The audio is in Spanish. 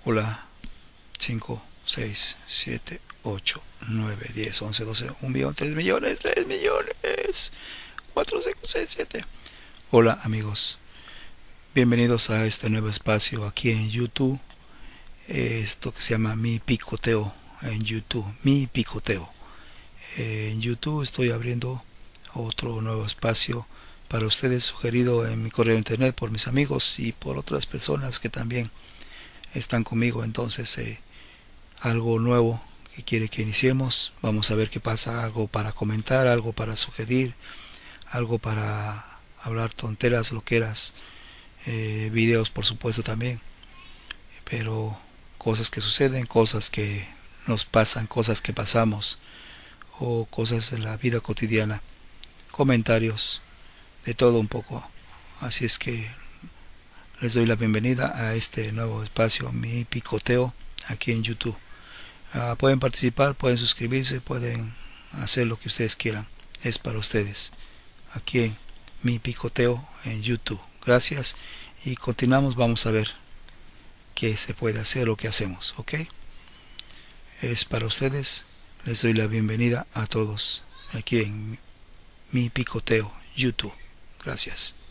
Hola, 5, 6, 7, 8, 9, 10, 11, 12, 1 millón, 3 millones, 3 millones, 4, 5, 6, 7. Hola amigos, bienvenidos a este nuevo espacio aquí en YouTube. Esto que se llama Mi Picoteo en YouTube, Mi Picoteo. En YouTube estoy abriendo otro nuevo espacio para ustedes, sugerido en mi correo de internet por mis amigos y por otras personas que también están conmigo. Entonces, algo nuevo que quiere que iniciemos. Vamos a ver qué pasa. Algo para comentar, algo para sugerir, algo para hablar tonteras, loqueras, videos por supuesto también, pero cosas que suceden, cosas que nos pasan, cosas que pasamos o cosas de la vida cotidiana, comentarios, de todo un poco. Así es que les doy la bienvenida a este nuevo espacio, Mi Picoteo, aquí en YouTube. Pueden participar, pueden suscribirse, pueden hacer lo que ustedes quieran. Es para ustedes. Aquí en Mi Picoteo en YouTube. Gracias y continuamos. Vamos a ver qué se puede hacer o qué hacemos. ¿Ok? Es para ustedes. Les doy la bienvenida a todos aquí en Mi Picoteo YouTube. Gracias.